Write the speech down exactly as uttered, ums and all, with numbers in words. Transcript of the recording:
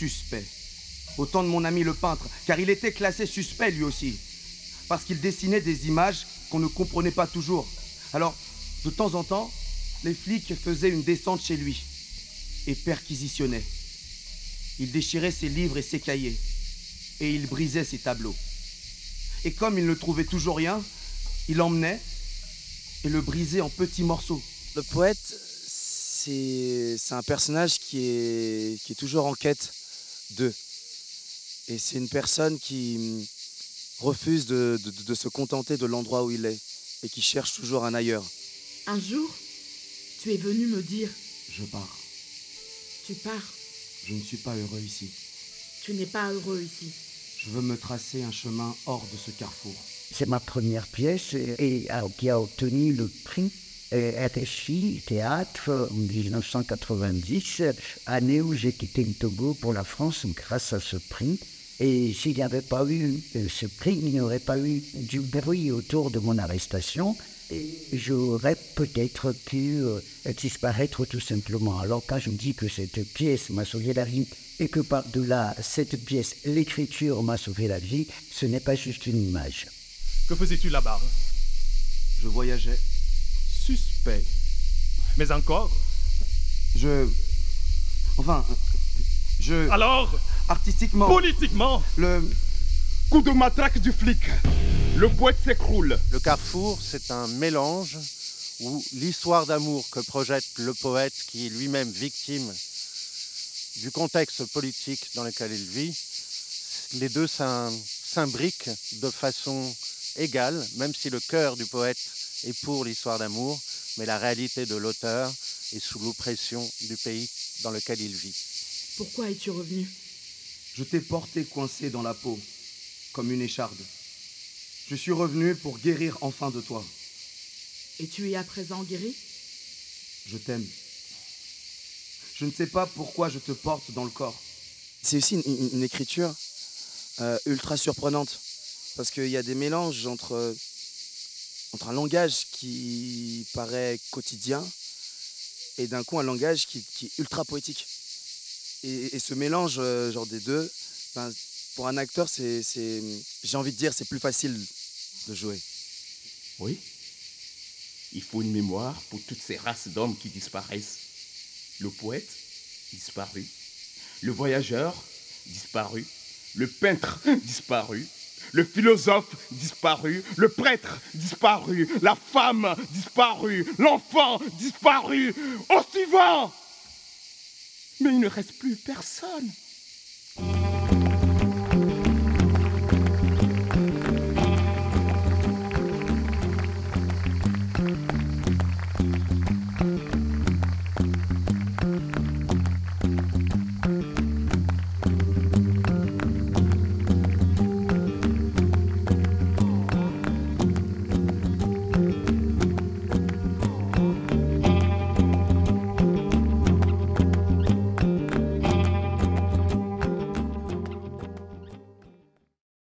suspect. Autant de mon ami le peintre, car il était classé suspect lui aussi. Parce qu'il dessinait des images qu'on ne comprenait pas toujours. Alors, de temps en temps, les flics faisaient une descente chez lui et perquisitionnaient. Il déchirait ses livres et ses cahiers, et il brisait ses tableaux. Et comme il ne trouvait toujours rien, il emmenait et le brisait en petits morceaux. Le poète, c'est un personnage qui est, qui est toujours en quête d'eux. Et c'est une personne qui refuse de, de, de se contenter de l'endroit où il est et qui cherche toujours un ailleurs. Un jour, tu es venu me dire... Je pars. Tu pars. Je ne suis pas heureux ici. Tu n'es pas heureux ici. Je veux me tracer un chemin hors de ce carrefour. C'est ma première pièce et, et, qui a obtenu le prix R F I Théâtre en mille neuf cent quatre-vingt-dix, année où j'ai quitté le Togo pour la France grâce à ce prix. Et s'il n'y avait pas eu ce prix, il n'y aurait pas eu du bruit autour de mon arrestation. Et j'aurais peut-être pu euh, disparaître tout simplement. Alors quand je me dis que cette pièce m'a sauvé la vie et que par-delà cette pièce, l'écriture m'a sauvé la vie, ce n'est pas juste une image. Que faisais-tu là-bas? Je voyageais. Suspect. Mais encore? Je... Enfin, je... Alors? Artistiquement... Politiquement? Le... Coup de matraque du flic. Le poète s'écroule. Le carrefour, c'est un mélange où l'histoire d'amour que projette le poète, qui est lui-même victime du contexte politique dans lequel il vit, les deux s'imbriquent de façon égale, même si le cœur du poète est pour l'histoire d'amour, mais la réalité de l'auteur est sous l'oppression du pays dans lequel il vit. Pourquoi es-tu revenu? Je t'ai porté coincé dans la peau, comme une écharde. Je suis revenu pour guérir enfin de toi. Et tu es à présent guéri? Je t'aime. Je ne sais pas pourquoi je te porte dans le corps. C'est aussi une, une, une écriture euh, ultra surprenante, parce qu'il y a des mélanges entre, entre un langage qui paraît quotidien et d'un coup un langage qui, qui est ultra poétique. Et, et ce mélange euh, genre des deux, ben, pour un acteur, c'est, c'est, j'ai envie de dire, c'est plus facile de jouer. Oui. Il faut une mémoire pour toutes ces races d'hommes qui disparaissent. Le poète, disparu. Le voyageur, disparu. Le peintre, disparu. Le philosophe, disparu. Le prêtre, disparu. La femme, disparu. L'enfant, disparu. Au suivant! Mais il ne reste plus personne.